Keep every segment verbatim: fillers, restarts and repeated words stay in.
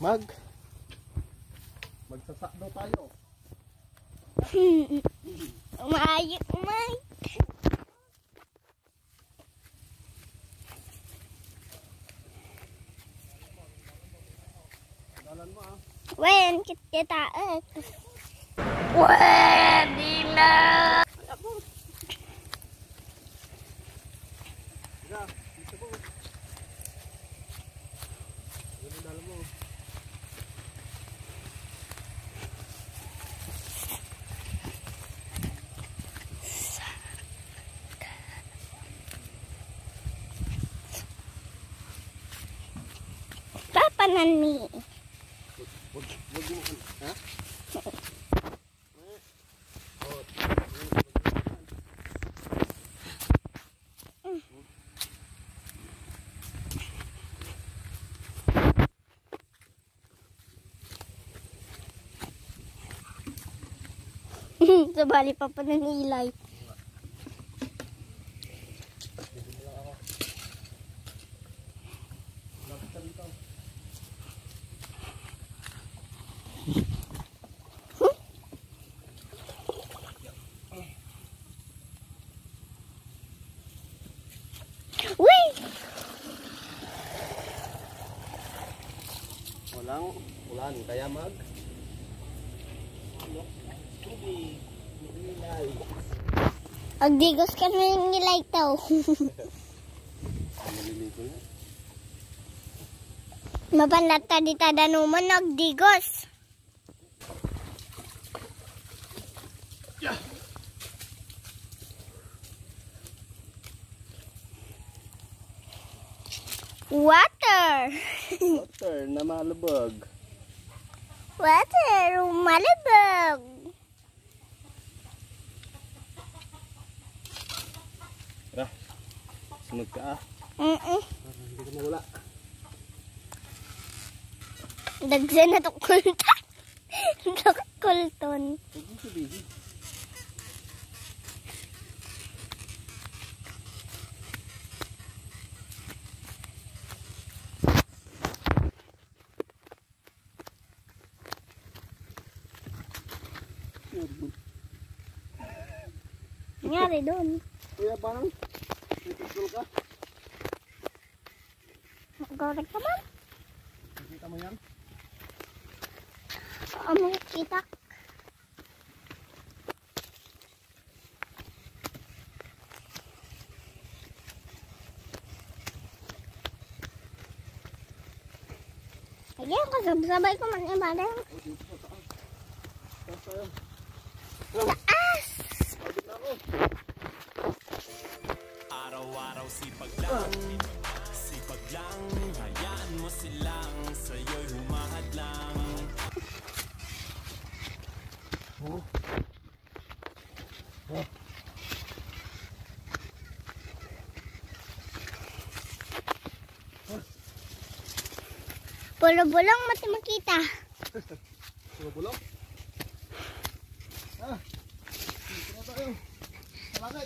Mag Magsasakdo tayo. Umay, umay. Dalan mo ah. Wen, kita eh. Wen, dila. Ya, dito po. Ano dalan mo? Papa nani. Wag wag mo ha? Sabali pa pa nanilay. Wait! Walang ulan kaya mag tubig, nilay. Agdigos ka na yung nilay tao. Maliligo na. Mabanat ta di tadanuman nagdigos. Yeah. Water. Water na malubog. Water, malibog. Tara, sunod ka ah. Mm-mm. Hindi ka mawala. Dagsa na to kulton. Kulton. Huwag mo sabihin. Nangyari doon. Kuya bang, nagpagdul ka? Gorek ka man. Nakita mo yan? Amo kita. Ayan, kasabay ko man yung badang. Oh, dito sa taas. Taas tayo. Taas! Pagod na ako. Araw-araw sipag lang, sipag lang, hayaan mo silang sa'yo'y humahad lang. Oh. Oh. Bulo-bulong mati makita. Puro bulong? Ah, dito na tayo. Salamat.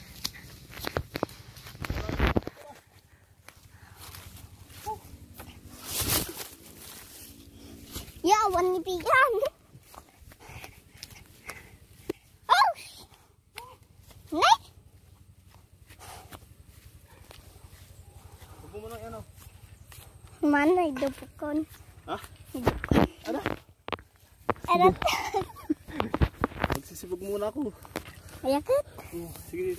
Yawan ni Pigan. Oh! Nay! Huwag mo muna yan oh. Mana idupukon. Ha? Idupukon. Ano? Arat. Magsisibog muna ako. Ayakit. Oh, sige.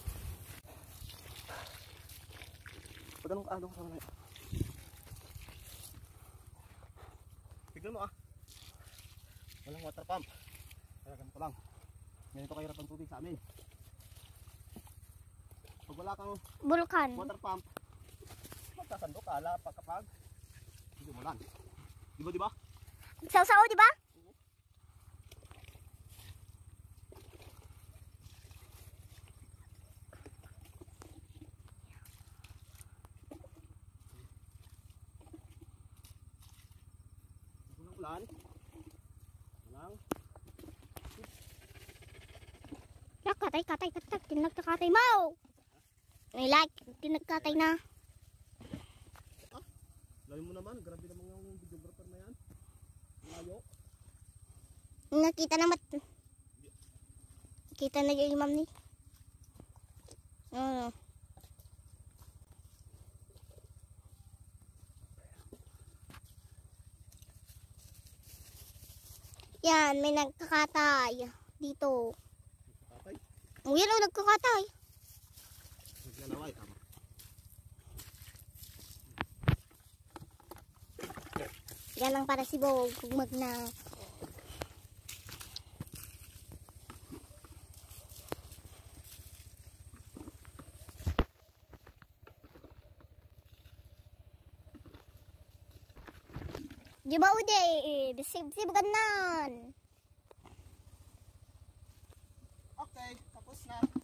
Patanong ka, ano ka sa mga. Tignan mo ah. Walang water pump. Kaya ganito lang. Ganito kahirap ang tubig sa amin. Pag wala kang Bulkan. water pump, magkasando ka, lapag kapag hindi mo lang. Diba diba? Saw-saw, di ba? Walang ulan. Walang. Ya, katay, katay, katay. Tinagkakatay mo. May like, tinagkatay na. Layo mo naman, grabe naman yung videographer na yan. Layo. Nakita na mat. Nakita na yung imam ni. Oo. Yan, may nagkakatay dito. Tatay. Oh, yan o, nagkakatay. Naglalaway. Tama. Yan lang para si Bog. Mag na. Di ba uday? Bisib-sibagan nan. Okay, tapos na.